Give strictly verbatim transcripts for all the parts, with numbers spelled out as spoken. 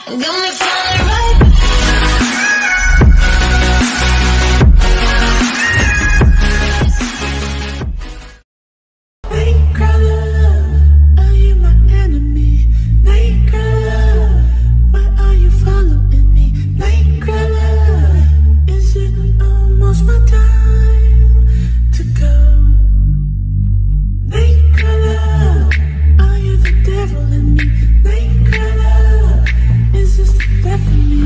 Got me falling right back. Nightcrawler, are you my enemy? Nightcrawler, why are you following me? Nightcrawler, is it almost my time to go? Nightcrawler, are you the devil in me? Nightcrawler, is this the death of me?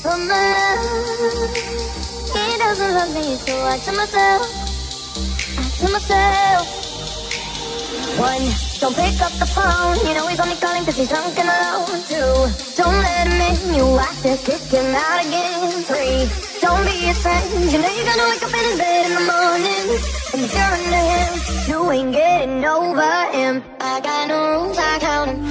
But man, he doesn't love me, so I tell myself, I tell myself. One, don't pick up the phone, you know he's only calling cause he's drunk and alone. Two, don't let him in, you have to kick him out again. Three, don't be his friend, you know you're gonna wake up in his bed in the morning. And if you're under him, you ain't getting over him. I got no rules, I count him.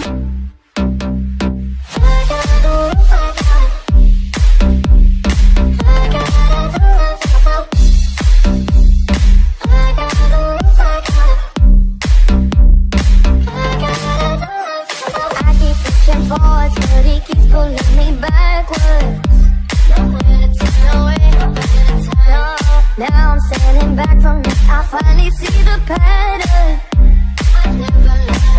I got no rules, I count him. I got no rules, I count him. I got no rules, I count him. I keep pushing forwards, but he keeps pulling me backwards. Nowhere to turn, nowhere, nowhere to turn. No. Now I'm standing back from it, I finally see the pattern. I never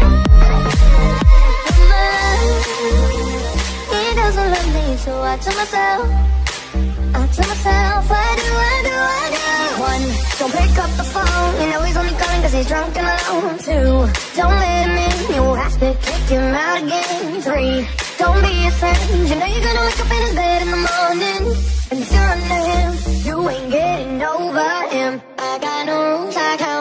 learned. He doesn't love me, so I tell myself, I tell myself, I do, I do, I do. One, don't pick up the phone, you know he's only calling cause he's drunk and alone. Two, don't let him in, you have to kick him out again. Three, don't be his friend, you know you're gonna wake up in his bed in the morning. And if you're under him, you ain't getting over him. I got no rules, I got